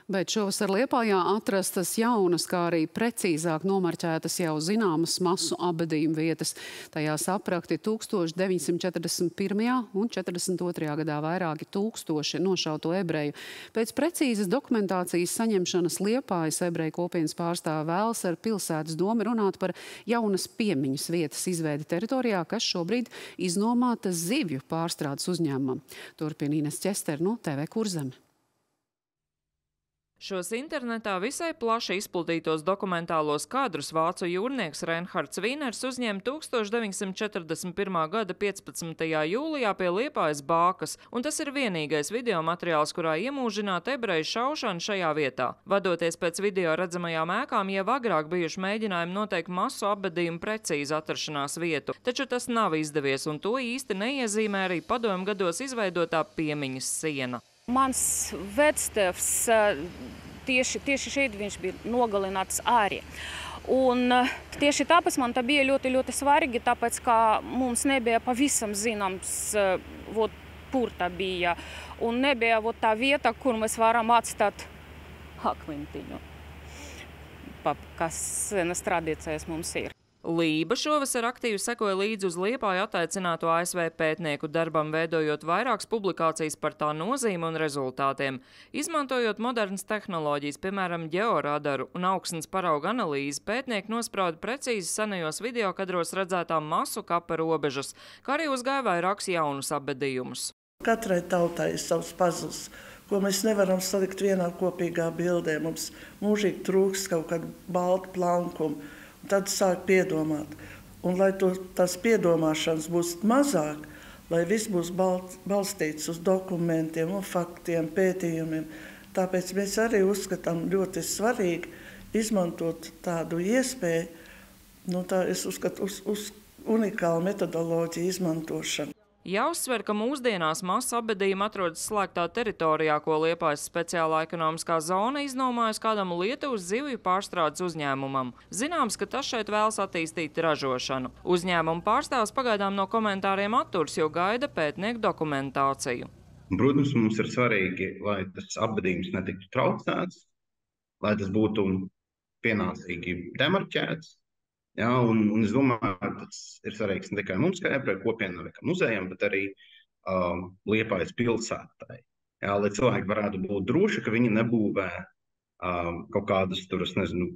Bet šovasar Liepājā atrastas jaunas, kā arī precīzāk nomarķētas jau zināmas masu apbedījuma vietas. Tajās aprakti 1941. un 42. gadā vairāki tūkstoši nošauto ebreju. Pēc precīzas dokumentācijas saņemšanas Liepājas ebreju kopienas pārstāve vēlas ar pilsētas domu runāt par jaunas piemiņas vietas izveidi teritorijā, kas šobrīd iznomāta zivju pārstrādes uzņēmumam. Turpina Ines Ķester no TV Kurzeme. Šos internetā visai plaši izplatītos dokumentālos kadrus vācu jūrnieks Reinhards Vīners uzņēma 1941. gada 15. jūlijā pie Liepājas bākas, un tas ir vienīgais video materiāls, kurā iemūžināt ebreju šaušanu šajā vietā. Vadoties pēc video redzamajām ēkām, jau agrāk bijuši mēģinājumi noteikt masu apbedījumu precīzi atrašanās vietu, taču tas nav izdevies, un to īsti neiezīmē arī padomju gados izveidotā piemiņas siena. Mans vectēvs tieši šeit viņš bija nogalināts arī. Un tieši tāpēc man tā bija ļoti svarīgi, tāpēc, ka mums nebija pavisam zināms, kur tā bija. Un nebija tā vieta, kur mēs varam atstāt akmentiņu, kas senas tradīcijas mums ir. Lība šovasar aktīvi sekoja līdzi uz Liepāju attaicināto ASV pētnieku darbam, veidojot vairākas publikācijas par tā nozīmi un rezultātiem. Izmantojot modernas tehnoloģijas, piemēram, ģeoradaru un augstnes parauga analīzi, pētnieki nosprauda precīzi senajos videokadros redzētām masu kapa robežas, kā arī uzgāja vairākus jaunus apbedījumus. Katrai tautai ir savs pazls, ko mēs nevaram salikt vienā kopīgā bildē. Mums mūžīgi trūkst kaut kādu baltu plankumu. Tad sāk piedomāt. Un, lai tās piedomāšanas būs mazāk, lai viss būs balstīts uz dokumentiem, un faktiem, pētījumiem, tāpēc mēs arī uzskatām ļoti svarīgi izmantot tādu iespēju, es uzskatu, uz unikālu metodoloģiju izmantošanu. Jāuzsver, ka mūsdienās masu apbedījumi atrodas slēgtā teritorijā, ko Liepājas speciālā ekonomiskā zona iznomājusi kādam Lietuvas zivju pārstrādes uzņēmumam. Zināms, ka tas šeit vēlas attīstīt ražošanu. Uzņēmuma pārstāvs pagaidām no komentāriem atturas, jo gaida pētnieku dokumentāciju. Protams, mums ir svarīgi, lai tas apbedījums netiktu traucēts, lai tas būtu pienācīgi demarķēts. Jā, un es domāju, ka tas ir svarīgs ne tikai mums, kā ebreju kopienai, kā muzejam, bet arī Liepājas pilsētai. Jā, lai cilvēki varētu būt droši, ka viņi nebūvē kaut kādas tur,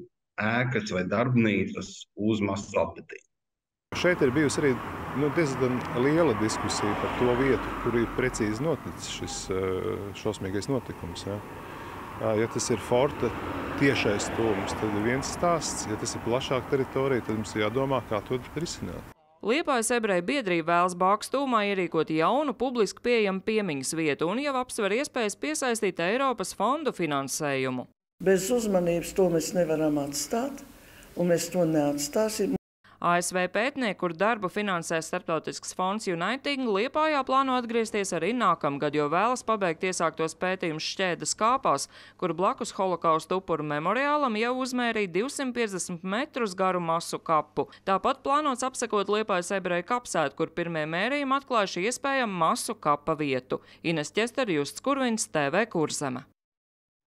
ēkas vai darbnīcas uz masu apbedījumu. Šeit ir bijusi arī diezgan liela diskusija par to vietu, kur ir precīzi noticis šis šausmīgais notikums. Jā. Ja tas ir forta tiešais tūms, tad ir viens stāsts. Ja tas ir plašāka teritorija, tad mums jādomā, kā to risināt. Liepājas ebreju biedrība vēlas bākas tūmā ierīkot jaunu, publiski pieejamu piemiņas vietu un jau apsver iespējas piesaistīt Eiropas fondu finansējumu. Bez uzmanības to mēs nevaram atstāt, un mēs to neatstāsim. ASV pētnieki, kur darbu finansē starptautisks fonds Uniting, Liepājā plāno atgriezties arī nākamgad, jo vēlas pabeigt iesāktos pētījumus Šķēdas kāpās, kur blakus holokausta upuru memoriālam jau uzmērīja 250 metrus garu masu kapu. Tāpat plānots apsekot Liepājas ebreju kapsētu, kur pirmie mērījumi atklājuši iespējamu masu kapa vietu. Ines Ķester, Justs Kurviņš, TV Kurzeme.